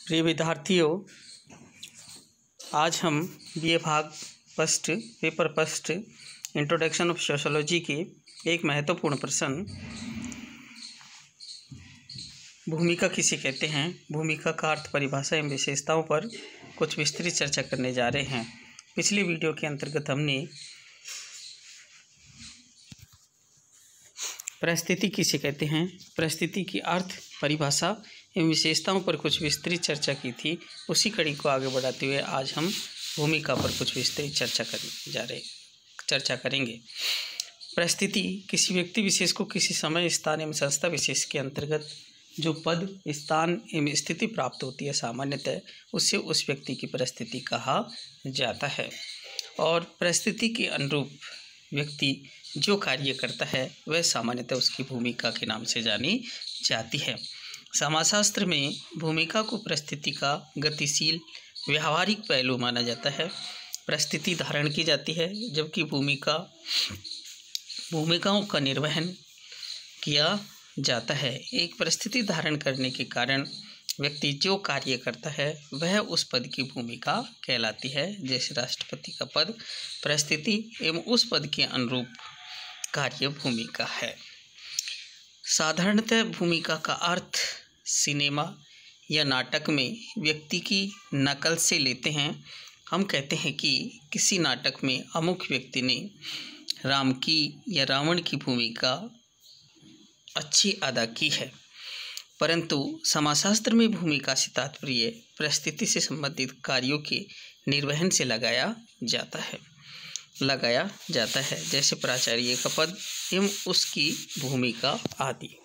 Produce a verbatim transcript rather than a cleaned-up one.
प्रिय विद्यार्थियों, आज हम बी ए भाग first paper first introduction of sociology के एक महत्वपूर्ण प्रश्न भूमिका किसे कहते हैं, भूमिका का अर्थ, परिभाषा एवं विशेषताओं पर कुछ विस्तृत चर्चा करने जा रहे हैं। पिछली वीडियो के अंतर्गत हमने परिस्थिति किसे कहते हैं, परिस्थिति की अर्थ, परिभाषा एवं विशेषताओं पर कुछ विस्तृत चर्चा की थी। उसी कड़ी को आगे बढ़ाते हुए आज हम भूमिका पर कुछ विस्तृत चर्चा करने जा रहे चर्चा करेंगे। परिस्थिति किसी व्यक्ति विशेष को किसी समय, स्थान एवं संस्था विशेष के अंतर्गत जो पद, स्थान एवं स्थिति प्राप्त होती है सामान्यतः, उससे उस व्यक्ति की परिस्थिति कहा जाता है। और परिस्थिति के अनुरूप व्यक्ति जो कार्य करता है वह सामान्यतः उसकी भूमिका के नाम से जानी जाती है। समाजशास्त्र में भूमिका को परिस्थिति का गतिशील व्यावहारिक पहलू माना जाता है। परिस्थिति धारण की जाती है जबकि भूमिका भूमिकाओं का निर्वहन किया जाता है। एक परिस्थिति धारण करने के कारण व्यक्ति जो कार्य करता है वह उस पद की भूमिका कहलाती है। जैसे राष्ट्रपति का पद परिस्थिति एवं उस पद के अनुरूप कार्य भूमिका है। साधारणतः भूमिका का अर्थ सिनेमा या नाटक में व्यक्ति की नकल से लेते हैं। हम कहते हैं कि किसी नाटक में अमुक व्यक्ति ने राम की या रावण की भूमिका अच्छी अदा की है। परंतु समाजशास्त्र में भूमिका से तात्पर्य परिस्थिति से संबंधित कार्यों के निर्वहन से लगाया जाता है लगाया जाता है जैसे प्राचार्य का पद एवं उसकी भूमिका आदि।